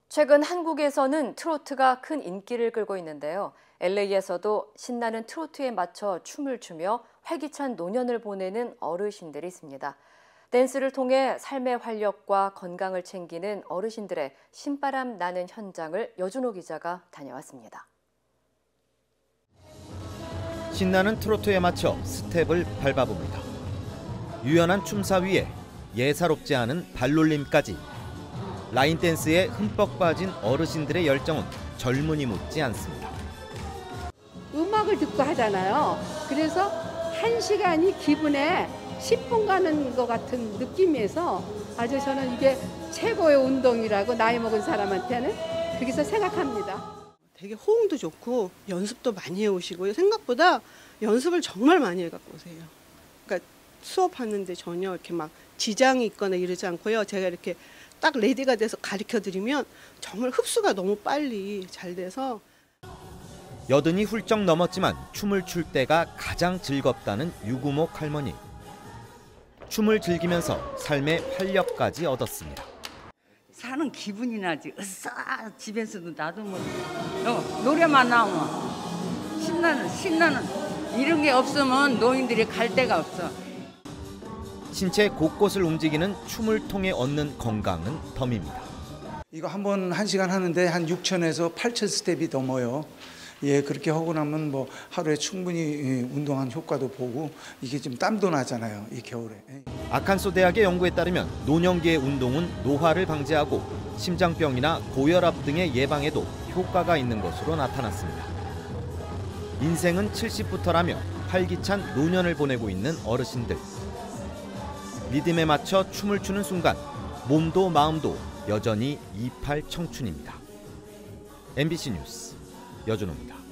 최근 한국에서는 트로트가 큰 인기를 끌고 있는데요. LA에서도 신나는 트로트에 맞춰 춤을 추며 활기찬 노년을 보내는 어르신들이 있습니다. 댄스를 통해 삶의 활력과 건강을 챙기는 어르신들의 신바람 나는 현장을 여준호 기자가 다녀왔습니다. 신나는 트로트에 맞춰 스텝을 밟아봅니다. 유연한 춤사 위에 예사롭지 않은 발놀림까지. 라인 댄스에 흠뻑 빠진 어르신들의 열정은 젊은이 묻지 않습니다. 음악을 듣고 하잖아요. 그래서 1시간이 기분에 10분 가는 것 같은 느낌에서 아주 저는 이게 최고의 운동이라고 나이 먹은 사람한테는 그래서 생각합니다. 되게 호응도 좋고 연습도 많이 해오시고요. 생각보다 연습을 정말 많이 해갖고 오세요. 그러니까 수업하는데 전혀 이렇게 막 지장이 있거나 이러지 않고요. 제가 이렇게 딱 레디가 돼서 가르쳐드리면 정말 흡수가 너무 빨리 잘 돼서. 80이 훌쩍 넘었지만 춤을 출 때가 가장 즐겁다는 유구목 할머니. 춤을 즐기면서 삶의 활력까지 얻었습니다. 사는 기분이 나지. 으쌰 집에서도 나도 뭐 노래만 나오면 신나는 이런 게 없으면 노인들이 갈 데가 없어. 신체 곳곳을 움직이는 춤을 통해 얻는 건강은 덤입니다. 이거 한 1시간 하는데 한 6,000에서 8,000 스텝이 넘어요. 예, 그렇게 하고 나면 뭐 하루에 충분히 운동한 효과도 보고 이게 좀 땀도 나잖아요, 이 겨울에. 아칸소 대학의 연구에 따르면 노년기의 운동은 노화를 방지하고 심장병이나 고혈압 등의 예방에도 효과가 있는 것으로 나타났습니다. 인생은 70부터라며 활기찬 노년을 보내고 있는 어르신들. 리듬에 맞춰 춤을 추는 순간 몸도 마음도 여전히 28 청춘입니다. MBC 뉴스 여준호입니다.